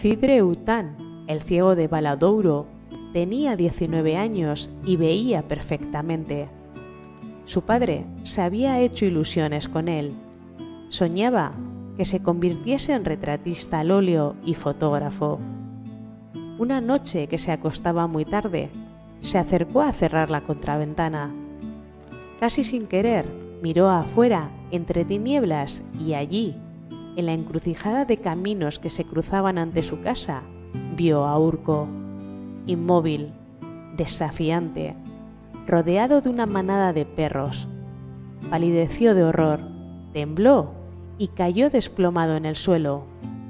Cidre Után, el ciego de Valadouro, tenía 19 años y veía perfectamente. Su padre se había hecho ilusiones con él. Soñaba que se convirtiese en retratista al óleo y fotógrafo. Una noche que se acostaba muy tarde, se acercó a cerrar la contraventana. Casi sin querer, miró afuera entre tinieblas y allí, en la encrucijada de caminos que se cruzaban ante su casa, vio a Urco, inmóvil, desafiante, rodeado de una manada de perros. Palideció de horror, tembló y cayó desplomado en el suelo.